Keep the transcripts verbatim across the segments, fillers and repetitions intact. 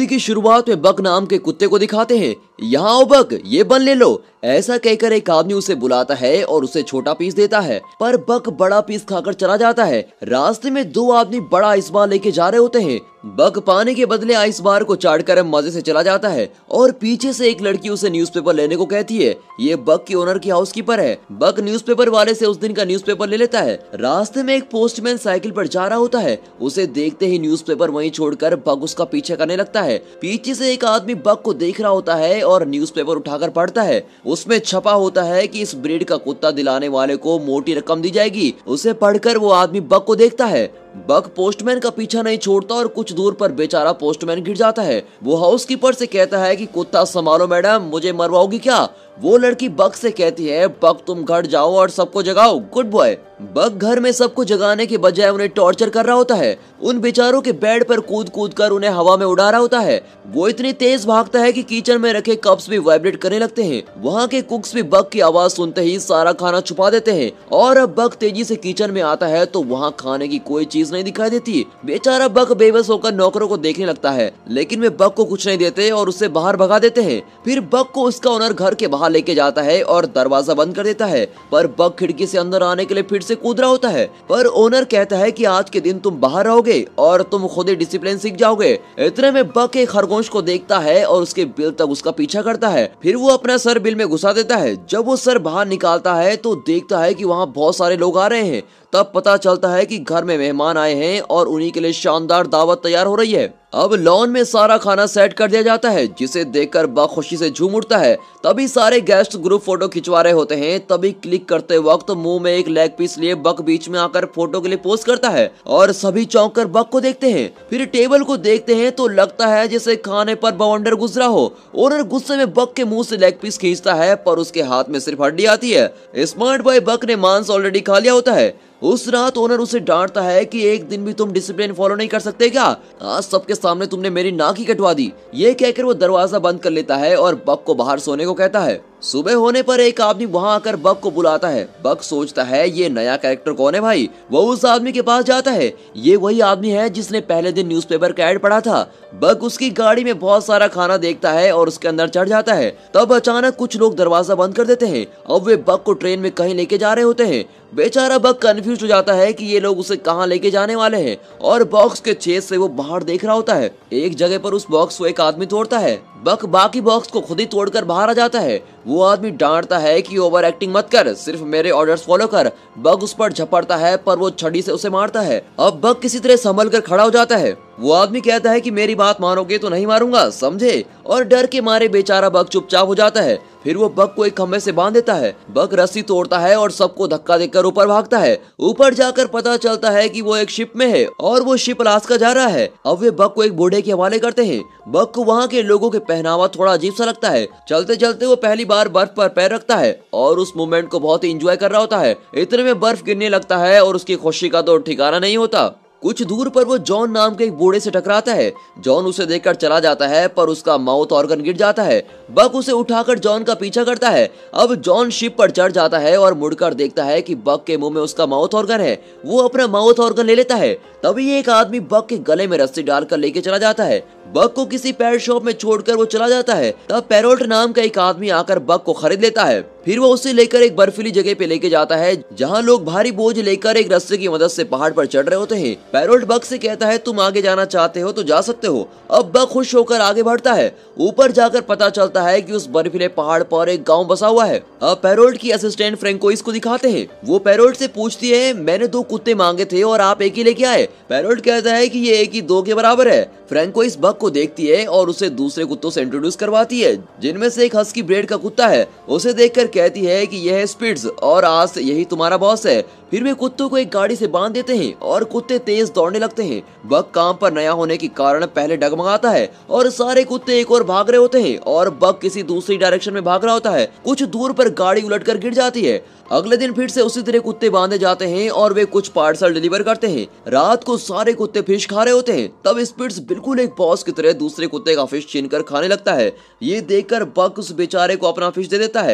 की शुरुआत में बक नाम के कुत्ते को दिखाते हैं। यहाँ आओ बक, ये बन ले लो। ऐसा कहकर एक आदमी उसे बुलाता है और उसे छोटा पीस देता है, पर बक बड़ा पीस खाकर चला जाता है। रास्ते में दो आदमी बड़ा आइस बार लेके जा रहे होते हैं। बक पाने के बदले आइस बार को चाटकर मजे से चला जाता है और पीछे से एक लड़की उसे न्यूज़पेपर लेने को कहती है। ये बक की ओनर की हाउसकीपर है। बक न्यूज़पेपर वाले से उस दिन का न्यूज़पेपर ले लेता है। रास्ते में एक पोस्टमैन साइकिल पर जा रहा होता है। उसे देखते ही न्यूज़पेपर वहीं छोड़कर बक उसका पीछे करने लगता है। पीछे से एक आदमी बक को देख रहा होता है और न्यूज़पेपर उठाकर पढ़ता है। उसमें छपा होता है कि इस ब्रीड का कुत्ता दिलाने वाले को मोटी रकम दी जाएगी। उसे पढ़कर वो आदमी बक को देखता है। बक पोस्टमैन का पीछा नहीं छोड़ता और कुछ दूर पर बेचारा पोस्टमैन गिर जाता है। वो हाउसकीपर से कहता है कि कुत्ता संभालो मैडम, मुझे मरवाओगी क्या? वो लड़की बक से कहती है, बक तुम घर जाओ और सबको जगाओ, गुड बॉय। बक घर में सबको जगाने के बजाय उन्हें टॉर्चर कर रहा होता है। उन बेचारों के बेड पर कूद कूद कर उन्हें हवा में उड़ा रहा होता है। वो इतनी तेज भागता है कि किचन में रखे कप्स भी वाइब्रेट करने लगते हैं। वहाँ के कुक्स भी बक की आवाज सुनते ही सारा खाना छुपा देते हैं और अब बक तेजी से किचन में आता है तो वहाँ खाने की कोई चीज नहीं दिखाई देती। बेचारा बक बेबस होकर नौकरों को देखने लगता है, लेकिन वे बक को कुछ नहीं देते और उसे बाहर भगा देते हैं। फिर बक को उसका ओनर घर के बाहर लेके जाता है और दरवाजा बंद कर देता है, पर बक खिड़की से अंदर आने के लिए फिर से कूद रहा होता है। पर ओनर कहता है कि आज के दिन तुम बाहर रहोगे और तुम खुद ही डिसिप्लिन सीख जाओगे। इतने में बक एक खरगोश को देखता है और उसके बिल तक उसका पीछा करता है। फिर वो अपना सर बिल में घुसा देता है। जब वो सर बाहर निकालता है तो देखता है कि वहाँ बहुत सारे लोग आ रहे हैं। तब पता चलता है कि घर में मेहमान आए हैं और उन्हीं के लिए शानदार दावत तैयार हो रही है। अब लॉन में सारा खाना सेट कर दिया जाता है, जिसे देखकर बक खुशी से झूम उठता है। तभी सारे गेस्ट ग्रुप फोटो खिंचवा रहे होते हैं। तभी क्लिक करते वक्त मुंह में एक लेग पीस लिए बक बीच में आकर फोटो के लिए पोज करता है और सभी चौंक कर बक को देखते हैं। फिर टेबल को देखते हैं तो लगता है जैसे खाने पर बवंडर गुजरा हो। ओनर गुस्से में बक के मुंह से लेग पीस खींचता है, पर उसके हाथ में सिर्फ हड्डी आती है। स्मार्ट बॉय बक ने मांस ऑलरेडी खा लिया होता है। उस रात ओनर उसे डांटता है कि एक दिन भी तुम डिसिप्लिन फॉलो नहीं कर सकते क्या? आज सबके सामने तुमने मेरी नाक ही कटवा दी। ये कहकर वो दरवाजा बंद कर लेता है और बक को बाहर सोने को कहता है। सुबह होने पर एक आदमी वहां आकर बक को बुलाता है। बक सोचता है ये नया कैरेक्टर कौन है भाई। वो उस आदमी के पास जाता है। ये वही आदमी है जिसने पहले दिन न्यूज़पेपर का ऐड पढ़ा था। बक उसकी गाड़ी में बहुत सारा खाना देखता है और उसके अंदर चढ़ जाता है। तब अचानक कुछ लोग दरवाजा बंद कर देते हैं। अब वे बक को ट्रेन में कहीं लेके जा रहे होते हैं। बेचारा बक कंफ्यूज हो जाता है कि ये लोग उसे कहाँ लेके जाने वाले हैं और बॉक्स के छेद से वो बाहर देख रहा होता है। एक जगह पर उस बॉक्स को एक आदमी तोड़ता है। बक बाकी बॉक्स को खुद ही तोड़कर बाहर आ जाता है। वो आदमी डांटता है कि ओवर एक्टिंग मत कर, सिर्फ मेरे ऑर्डर्स फॉलो कर। बक उस पर झपड़ता है, पर वो छड़ी से उसे मारता है। अब बक किसी तरह संभल कर खड़ा हो जाता है। वो आदमी कहता है कि मेरी बात मानोगे तो नहीं मारूंगा, समझे? और डर के मारे बेचारा बक चुपचाप हो जाता है। फिर वो बक को एक खंभे से बांध देता है। बक रस्सी तोड़ता है और सबको धक्का देकर ऊपर भागता है। ऊपर जाकर पता चलता है कि वो एक शिप में है और वो शिप अलास्का जा रहा है। अब वे बक को एक बूढ़े के हवाले करते हैं। बक को वहाँ के लोगों के पहनावा थोड़ा अजीब सा लगता है। चलते चलते वो पहली बार बर्फ पर पैर रखता है और उस मोमेंट को बहुत ही इंजॉय कर रहा होता है। इतने में बर्फ गिरने लगता है और उसकी खुशी का तो ठिकाना नहीं होता। कुछ दूर पर वो जॉन नाम के एक बूढ़े से टकराता है। जॉन उसे देखकर चला जाता है, पर उसका माउथ ऑर्गन गिर जाता है। बक उसे उठाकर जॉन का पीछा करता है। अब जॉन शिप पर चढ़ जाता है और मुड़कर देखता है कि बक के मुंह में उसका माउथ ऑर्गन है। वो अपना माउथ ऑर्गन ले लेता है। तभी एक आदमी बक के गले में रस्सी डालकर लेके चला जाता है। बक को किसी पेट शॉप में छोड़कर वो चला जाता है। तब पैरोल्ट नाम का एक आदमी आकर बक को खरीद लेता है। फिर वो उसे लेकर एक बर्फीली जगह पे लेके जाता है, जहाँ लोग भारी बोझ लेकर एक रस्से की मदद से पहाड़ पर चढ़ रहे होते हैं। पैरोल्ट बक से कहता है तुम आगे जाना चाहते हो तो जा सकते हो। अब बक खुश होकर आगे बढ़ता है। ऊपर जाकर पता चलता है कि उस बर्फीले पहाड़ पर एक गांव बसा हुआ है। अब पैरोल्ट की असिस्टेंट फ्रेंकोइस को दिखाते हैं। वो पैरोल्ट से पूछती है मैंने दो कुत्ते मांगे थे और आप एक ही लेके आए। पैरोल्ट कहता है कि ये एक ही दो के बराबर है। फ्रेंकोइस बक को देखती है और उसे दूसरे कुत्तों से इंट्रोड्यूस करवाती है, जिनमें से एक हस्की ब्रीड का कुत्ता है। उसे देखकर कहती है कि यह है स्पिट्ज और आज से यही तुम्हारा बॉस है। फिर वे कुत्तों को एक गाड़ी से बांध देते हैं और कुत्ते तेज दौड़ने लगते हैं। बक काम पर नया होने के कारण पहले डगमगाता है और सारे कुत्ते एक और भाग रहे होते हैं और बक किसी दूसरी डायरेक्शन में भाग रहा होता है। कुछ दूर पर गाड़ी उलटकर गिर जाती है। अगले दिन फिर से उसी तरह कुत्ते बांधे जाते हैं और वे कुछ पार्सल डिलीवर करते हैं। रात को सारे कुत्ते फिश खा रहे होते हैं। तब स्पिट्स बिल्कुल एक बॉस की तरह दूसरे कुत्ते का फिश छीनकर खाने लगता है। ये देखकर बक उस बेचारे को अपना फिश दे देता है। उसके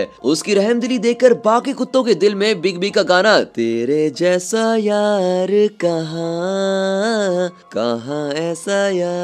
उसकी रहमदिली देखकर बाकी कुत्तों के दिल में बिग बी का गाना तेरे जैसा यार कहाँ कहाँ ऐसा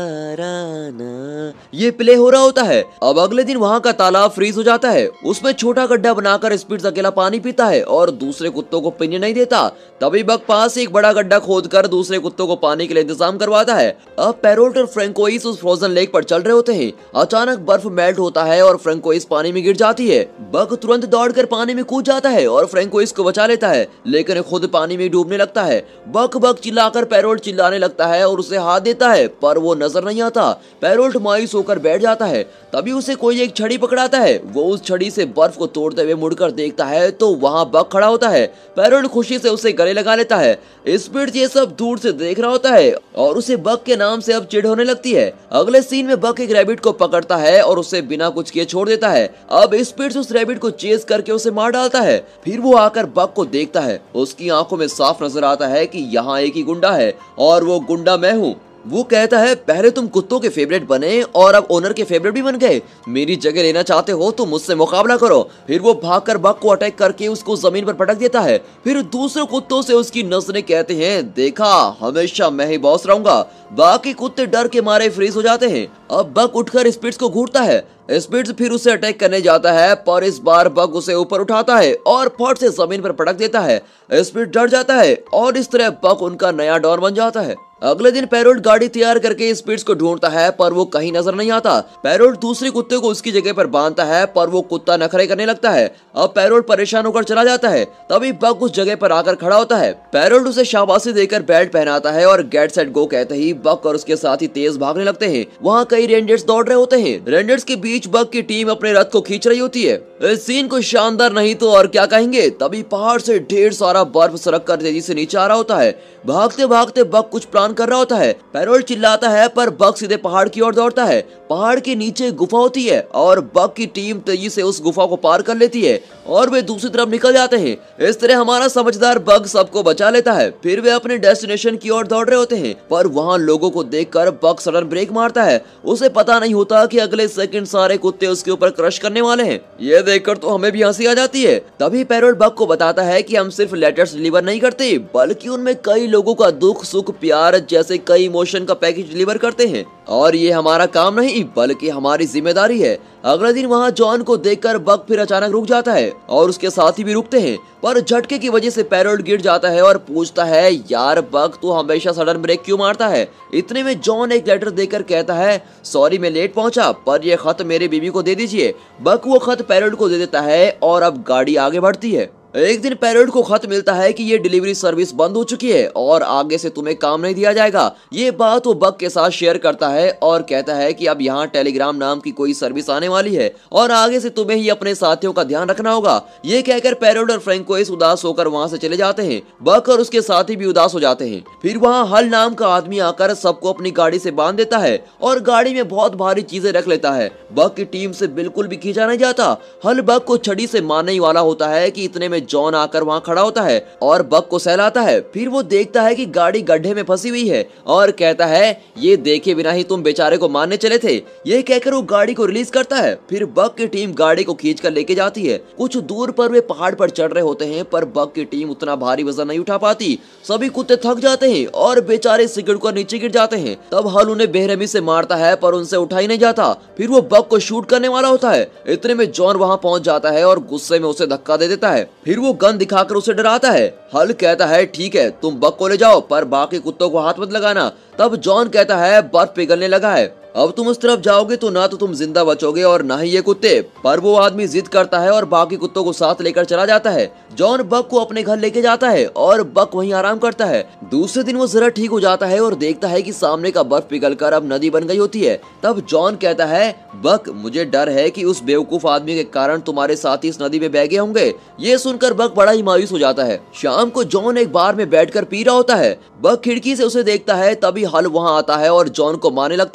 याराना ये प्ले हो रहा होता है। अब अगले दिन वहाँ का तालाब फ्रीज हो जाता है। उसमें छोटा गड्ढा बनाकर स्पिट्स अकेला पानी पीता है और दूसरे कुत्तों को पीने नहीं देता। तभी बक पास एक बड़ा गड्ढा खोदकर दूसरे कुत्तों को पानी के लिए इंतजाम करवाता है। अब पैरोट और फ्रैंकोइस उस फ्रोजन लेक पर चल रहे होते हैं। अचानक बर्फ मेल्ट होता है और फ्रैंकोइस पानी में गिर जाती है। बक तुरंत दौड़कर पानी में कूद जाता है और फ्रैंकोइस को बचा लेता है, लेकिन खुद पानी में डूबने लगता है। बक बक चिल्लाकर पैरोट चिल्लाने लगता है और उसे हाथ देता है, पर वो नजर नहीं आता। पैरोट मायूस होकर बैठ जाता है। तभी उसे कोई एक छड़ी पकड़ाता है। वो उस छड़ी से बर्फ को तोड़ते हुए मुड़कर देखता है तो वहाँ बक खड़ा होता है। पैरोट खुशी से उसे गले लगा लेता है। स्पिट्स ये सब दूर से देख रहा होता है और उसे बक के नाम से अब चिढ़ होने लगती है। अगले सीन में बक एक रैबिट को पकड़ता है और उसे बिना कुछ किए छोड़ देता है। अब स्पिट्स उस रैबिट को चेज करके उसे मार डालता है। फिर वो आकर बक को देखता है। उसकी आंखों में साफ नजर आता है कि यहाँ एक ही गुंडा है और वो गुंडा मैं हूँ। वो कहता है पहले तुम कुत्तों के फेवरेट बने और अब ओनर के फेवरेट भी बन गए। मेरी जगह लेना चाहते हो तो मुझसे मुकाबला करो। फिर वो भागकर बक को अटैक करके उसको जमीन पर पटक देता है। फिर दूसरे कुत्तों से उसकी नस्लें कहते हैं देखा हमेशा मैं ही बॉस रहूंगा। बाकी कुत्ते डर के मारे फ्रीज हो जाते हैं। अब बक उठकर स्पिट्स को घूरता है। स्पिट्स फिर उसे अटैक करने जाता है, पर इस बार बक उसे ऊपर उठाता है और फट से जमीन पर पटक देता है। स्पिट्स डर जाता है और इस तरह बक उनका नया डॉन बन जाता है। अगले दिन पैरोट गाड़ी तैयार करके स्पिट्स को ढूंढता है, पर वो कहीं नजर नहीं आता। पैरोट दूसरे कुत्ते को उसकी जगह पर बांधता है, पर वो कुत्ता नखरे करने लगता है। अब पैरोट परेशान होकर चला जाता है। तभी बक उस जगह पर आकर खड़ा होता है। पैरोट उसे शाबाशी देकर बेल्ट पहनाता है और गेट सेट गो कहते ही बक और उसके साथी तेज भागने लगते हैं। वहाँ कई रेंजर्स दौड़ रहे होते हैं। रेंजर्स के बीच बक की टीम अपने रथ को खींच रही होती है। इस सीन को शानदार नहीं तो और क्या कहेंगे। तभी पहाड़ से ढेर सारा बर्फ सरक कर तेजी से नीचे आ रहा होता है। भागते भागते बक कुछ प्लान कर रहा होता है। पैरोट चिल्लाता है, पर बक सीधे पहाड़ की ओर दौड़ता है। पहाड़ के नीचे गुफा होती है और बक की टीम तेजी से उस गुफा को पार कर लेती है और वे दूसरी तरफ निकल जाते हैं। इस तरह हमारा समझदार बक सबको बचा लेता है। फिर वे अपने डेस्टिनेशन की ओर दौड़ रहे होते हैं, पर वहाँ लोगों को देखकर बक सडन ब्रेक मारता है। उसे पता नहीं होता कि अगले सेकंड सारे कुत्ते उसके ऊपर क्रश करने वाले हैं। ये देखकर तो हमें भी हंसी आ जाती है। तभी पैरोट बक को बताता है कि हम सिर्फ लेटर्स डिलीवर नहीं करते, बल्कि उनमें कई लोगों का दुख सुख प्यार जैसे कई इमोशन का पैकेज डिलीवर करते हैं और ये हमारा काम नहीं बल्कि हमारी जिम्मेदारी है। अगले दिन वहाँ जॉन को देखकर बक फिर अचानक रुक जाता है और उसके साथी भी रुकते हैं, पर झटके की वजह से पैरोट गिर जाता है और पूछता है यार बक तू हमेशा सडन ब्रेक क्यों मारता है। इतने में जॉन एक लेटर देकर कहता है सॉरी मैं लेट पहुंचा, पर यह खत मेरे बीवी को दे दीजिए। बक वो खत पैरोट को दे देता है और अब गाड़ी आगे बढ़ती है। एक दिन पैरोट को खत मिलता है कि ये डिलीवरी सर्विस बंद हो चुकी है और आगे से तुम्हें काम नहीं दिया जाएगा। ये बात वो बक के साथ शेयर करता है और कहता है कि अब यहाँ टेलीग्राम नाम की कोई सर्विस आने वाली है और आगे से तुम्हें ही अपने साथियों का ध्यान रखना होगा। ये कहकर पैरोट और फ्रैंकोइस उदास होकर वहाँ से चले जाते हैं। बक और उसके साथी भी उदास हो जाते हैं। फिर वहाँ हल नाम का आदमी आकर सबको अपनी गाड़ी से बांध देता है और गाड़ी में बहुत भारी चीजें रख लेता है। बक की टीम से बिल्कुल भी खींचा नहीं जाता। हल बक को छड़ी से मारने ही वाला होता है कि इतने में जॉन आकर वहां खड़ा होता है और बक को सहलाता है। फिर वो देखता है कि गाड़ी गड्ढे में फंसी हुई है और कहता है ये देखे बिना ही तुम बेचारे को मारने चले थे। ये कहकर वो गाड़ी को रिलीज करता है। फिर बक की टीम गाड़ी को खींच कर लेके जाती है। कुछ दूर पर वे पहाड़ पर चढ़ रहे होते हैं, पर बक की टीम उतना भारी वजन नहीं उठा पाती। सभी कुत्ते थक जाते हैं और बेचारे सिगड़ कर नीचे गिर जाते हैं। तब हल उन्हें बेरहमी से मारता है, पर उनसे उठा ही नहीं जाता। फिर वो बक को शूट करने वाला होता है। इतने में जॉन वहां पहुंच जाता है और गुस्से में उसे धक्का दे देता है। फिर वो गन दिखाकर उसे डराता है। हल कहता है ठीक है तुम बक को ले जाओ, पर बाकी कुत्तों को हाथ मत लगाना। तब जॉन कहता है बर्फ पिघलने लगा है, अब तुम उस तरफ जाओगे तो ना तो तुम जिंदा बचोगे और ना ही ये कुत्ते। पर वो आदमी जिद करता है और बाकी कुत्तों को साथ लेकर चला जाता है। जॉन बक को अपने घर लेके जाता है और बक वहीं आराम करता है। दूसरे दिन वो जरा ठीक हो जाता है और देखता है कि सामने का बर्फ पिघलकर अब नदी बन गई होती है। तब जॉन कहता है बक मुझे डर है कि उस बेवकूफ आदमी के कारण तुम्हारे साथी इस नदी में बह गए होंगे। ये सुनकर बक बड़ा ही मायूस हो जाता है। शाम को जॉन एक बार में बैठकर पी रहा होता है। बक खिड़की से उसे देखता है। तभी हल वहाँ आता है और जॉन को मारने लगता है।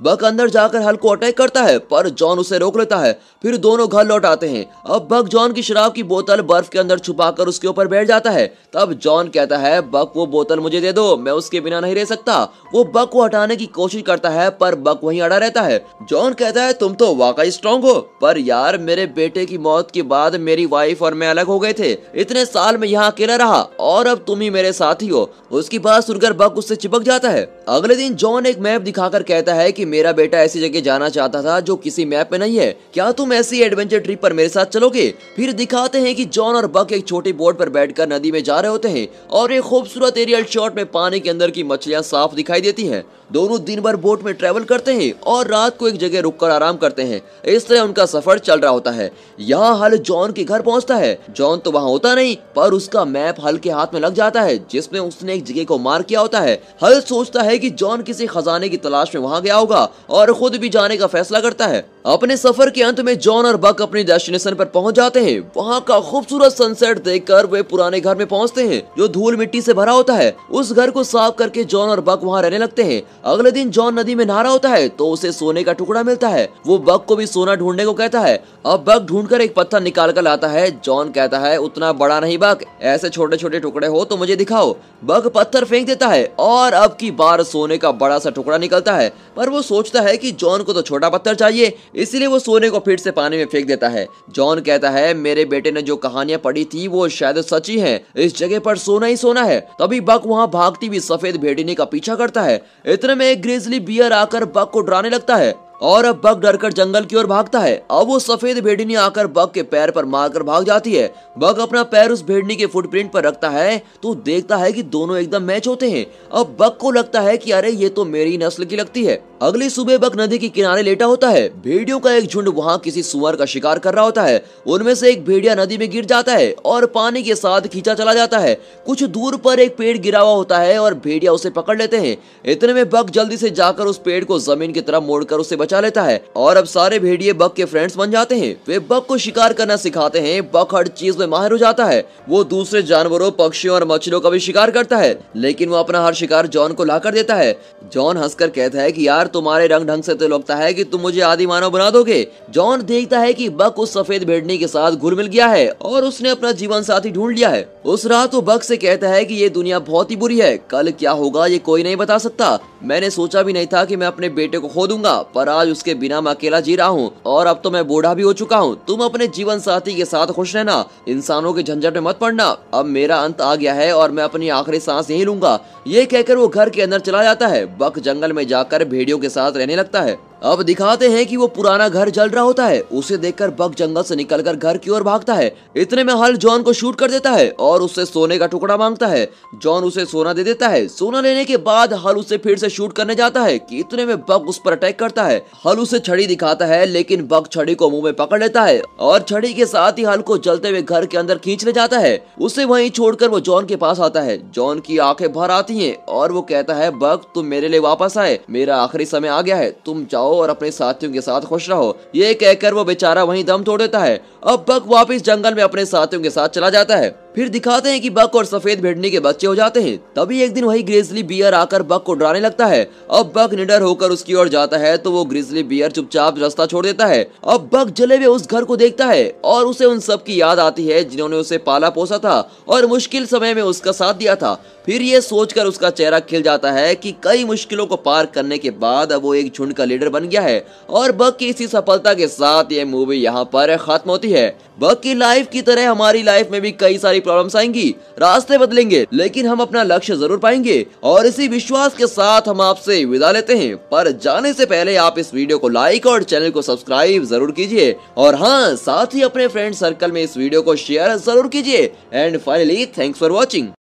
बक अंदर जाकर हल को अटैक करता है पर जॉन उसे रोक लेता है। फिर दोनों घर लौट आते हैं। अब बक जॉन की शराब की बोतल बर्फ के अंदर छुपाकर उसके ऊपर बैठ जाता है। तब जॉन कहता है बक वो बोतल मुझे दे दो, मैं उसके बिना नहीं रह सकता। वो बक को हटाने की कोशिश करता है पर बक वहीं अड़ा रहता है। जॉन कहता है तुम तो वाकई स्ट्रॉन्ग हो, पर यार मेरे बेटे की मौत के बाद मेरी वाइफ और मैं अलग हो गए थे। इतने साल में यहाँ अकेला रहा और अब तुम ही मेरे साथी हो। उसकी बात सुनकर बक उससे चिपक जाता है। अगले दिन जॉन एक मैप दिखाकर कहता है कि मेरा बेटा ऐसी जगह जाना चाहता था जो किसी मैप में नहीं है, क्या तुम ऐसी एडवेंचर ट्रिप पर मेरे साथ चलोगे? फिर दिखाते हैं कि जॉन और बक एक छोटी बोट पर बैठकर नदी में जा रहे होते हैं और एक खूबसूरत एरियल शॉट में पानी के अंदर की मछलियां साफ दिखाई देती हैं। दोनों दिन भर बोट में ट्रेवल करते हैं और रात को एक जगह रुककर आराम करते हैं। इस तरह उनका सफर चल रहा होता है। यहाँ हल जॉन के घर पहुँचता है। जॉन तो वहाँ होता नहीं पर उसका मैप हल के हाथ में लग जाता है जिसमें उसने एक जगह को मार्क किया होता है। हल सोचता है कि जॉन किसी खजाने की तलाश में वहाँ गया होगा और खुद भी जाने का फैसला करता है। अपने सफर के अंत में जॉन और बक अपनी डेस्टिनेशन पर पहुंच जाते हैं। वहां का खूबसूरत सनसेट देखकर वे पुराने घर में पहुंचते हैं जो धूल मिट्टी से भरा होता है। उस घर को साफ करके जॉन और बक वहां रहने लगते हैं। अगले दिन जॉन नदी में नहा रहा होता है तो उसे सोने का टुकड़ा मिलता है। वो बक को भी सोना ढूंढने को कहता है। अब बक ढूंढकर एक पत्थर निकाल कर लाता है। जॉन कहता है उतना बड़ा नहीं बक, ऐसे छोटे छोटे टुकड़े हो तो मुझे दिखाओ। बक पत्थर फेंक देता है और अब की बार सोने का बड़ा सा टुकड़ा निकलता है, पर वो सोचता है कि जॉन को तो छोटा पत्थर चाहिए, इसलिए वो सोने को फिर से पानी में फेंक देता है। जॉन कहता है मेरे बेटे ने जो कहानियां पढ़ी थी वो शायद सच्ची हैं, इस जगह पर सोना ही सोना है। तभी बक वहां भागती हुई सफेद भेड़िनी का पीछा करता है। इतने में एक ग्रिजली बियर आकर बक को डराने लगता है और अब बक डरकर जंगल की ओर भागता है। अब वो सफेद भेड़िनी आकर बक के पैर पर मारकर भाग जाती है। बक अपना पैर उस भेड़नी के फुटप्रिंट पर रखता है तो देखता है कि दोनों एकदम मैच होते हैं। अब बक को लगता है कि अरे ये तो मेरी नस्ल की लगती है। अगली सुबह बक नदी के किनारे लेटा होता है। भेड़ियों का एक झुंड वहाँ किसी सुअर का शिकार कर रहा होता है। उनमें से एक भेड़िया नदी में गिर जाता है और पानी के साथ खींचा चला जाता है। कुछ दूर पर एक पेड़ गिरा हुआ होता है और भेड़िया उसे पकड़ लेते हैं। इतने में बक जल्दी से जाकर उस पेड़ को जमीन की तरफ मोड़कर उसे बचा लेता है और अब सारे भेड़िए बक के फ्रेंड्स बन जाते हैं। वे बक को शिकार करना सिखाते हैं। बक हर चीज में माहिर हो जाता है। वो दूसरे जानवरों, पक्षियों और मछलियों का भी शिकार करता है, लेकिन वो अपना हर शिकार जॉन को लाकर देता है। जॉन हंसकर कहता है कि यार तुम्हारे रंग ढंग से तो लगता है कि तुम मुझे आदि मानव बना दोगे। जॉन देखता है कि बक उस सफेद भेड़नी के साथ घुल मिल गया है और उसने अपना जीवन साथी ढूंढ लिया है। उस रात वो बक से कहता है कि ये दुनिया बहुत ही बुरी है, कल क्या होगा ये कोई नहीं बता सकता। मैंने सोचा भी नहीं था कि मैं अपने बेटे को खो दूंगा, पर आज उसके बिना मैं अकेला जी रहा हूँ और अब तो मैं बूढ़ा भी हो चुका हूँ। तुम अपने जीवन साथी के साथ खुश रहना, इंसानों के झंझट में मत पड़ना। अब मेरा अंत आ गया है और मैं अपनी आखिरी सांस यही लूंगा। ये कहकर वो घर के अंदर चला जाता है। बक जंगल में जाकर भेड़ियों के साथ रहने लगता है। अब दिखाते हैं कि वो पुराना घर जल रहा होता है। उसे देखकर बक जंगल से निकलकर घर की ओर भागता है। इतने में हल जॉन को शूट कर देता है और उससे सोने का टुकड़ा मांगता है। जॉन उसे सोना दे देता है। सोना लेने के बाद हल उसे फिर से शूट करने जाता है कि इतने में बक उस पर अटैक करता है। हल उसे छड़ी दिखाता है लेकिन बक छड़ी को मुंह में पकड़ लेता है और छड़ी के साथ ही हल को जलते हुए घर के अंदर खींच ले जाता है। उसे वहीं छोड़कर वो जॉन के पास आता है। जॉन की आंखें भर आती हैं और वो कहता है बक तुम मेरे लिए वापस आए, मेरा आखिरी समय आ गया है, तुम जाओ और अपने साथियों के साथ खुश रहो। ये कहकर वो बेचारा वहीं दम तोड़ देता है। अब बक वापस जंगल में अपने साथियों के साथ चला जाता है। फिर दिखाते हैं कि बक और सफेद भेड़नी के बच्चे हो जाते हैं। तभी एक दिन वही ग्रिजली बियर आकर बक को डराने लगता है। अब बक निडर होकर उसकी ओर जाता है तो वो ग्रिजली बियर चुपचाप रास्ता छोड़ देता है। अब बक जले हुए उस घर को देखता है और उसे उन सब की याद आती है जिन्होंने उसे पाला पोसा था और मुश्किल समय में उसका साथ दिया था। फिर ये सोचकर उसका चेहरा खिल जाता है कि कई मुश्किलों को पार करने के बाद अब वो एक झुंड का लीडर बन गया है। और बक की इसी सफलता के साथ ये मूवी यहाँ पर खत्म होती है। बक की लाइफ की तरह हमारी लाइफ में भी कई सारी प्रॉब्लम्स आएंगी, रास्ते बदलेंगे, लेकिन हम अपना लक्ष्य जरूर पाएंगे। और इसी विश्वास के साथ हम आपसे विदा लेते हैं। पर जाने से पहले आप इस वीडियो को लाइक और चैनल को सब्सक्राइब जरूर कीजिए और हाँ, साथ ही अपने फ्रेंड सर्कल में इस वीडियो को शेयर जरूर कीजिए। And finally thanks for watching.